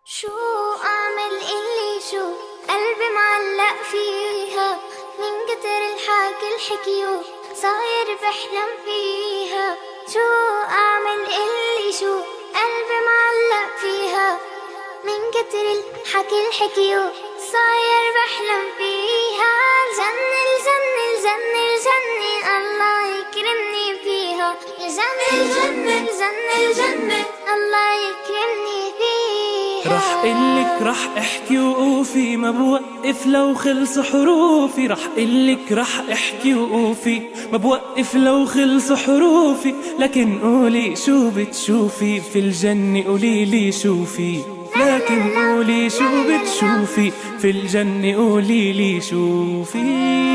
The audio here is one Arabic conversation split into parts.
شو أعمل اللي شو قلبي معلق فيها من كتر الحكي الحكيو صاير بحلم فيها. شو أعمل اللي شو قلبي معلق فيها من كتر الحكي الحكيو صاير بحلم فيها. الجنة الجنة الجنة الجنة الله يكرمني فيها. الجنة الجنة الجنة الجنة الله يكرمني فيها. رح قلك رح احكي وقوفي ما بوقف لو خلص حروفي. رح قلك رح احكي وقوفي ما بوقف لو خلص حروفي. لكن قولي شو بتشوفي في الجنة قوليلي شوفي. لكن قولي شو بتشوفي في الجنة قوليلي شوفي.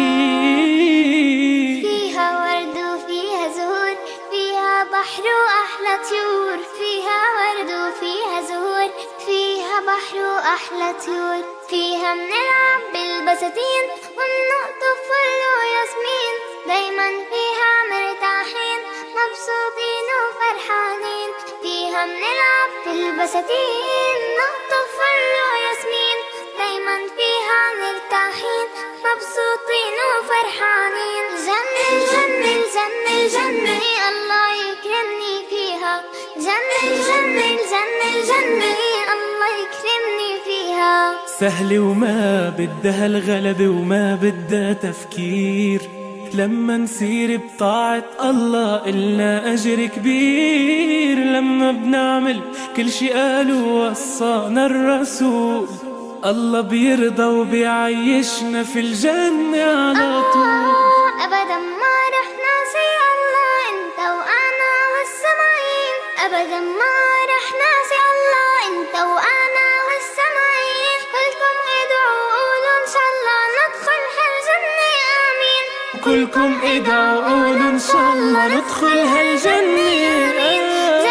فيها ورد وفيها زهور فيها بحر وأحلى طيور. فيها ورد وفيها زهور فيها بحر وأحلى طيور. فيها منلعب بالبساتين ومنقطف فل وياسمين. دايما فيها مرتاحين مبسوطين وفرحانين. فيها منلعب بالبساتين نقطف فل وياسمين. دايما فيها مرتاحين مبسوطين وفرحانين. الجنة الجنة الجنة الجنة الله يكرمني فيها. الجنة الجنة الجنة الجنة الله يكرمني فيها. سهلة وما بدها الغلبة وما بدها تفكير. لما نسير بطاعة الله إلنا أجر كبير. لما بنعمل كل شي قالوا وصانا الرسول الله بيرضى وبيعيشنا في الجنة على طول. أبدا ما رح ناسي الله أنت وأنا والسماعين. أبدا ما رح ناسي الله أنت وأنا والسماعين. كلكم ادعوا قولوا إن شاء الله ندخل هالجنة آمين. كلكم ادعوا قولوا إن شاء الله ندخل هالجنة آمين.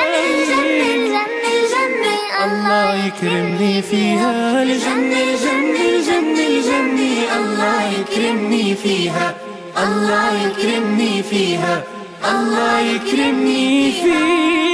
الله يكرمني فيها. الجنة الجنة الجنة الجنة الله يكرمني فيها. الله يكرمني فيها. الله يكرمني فيها.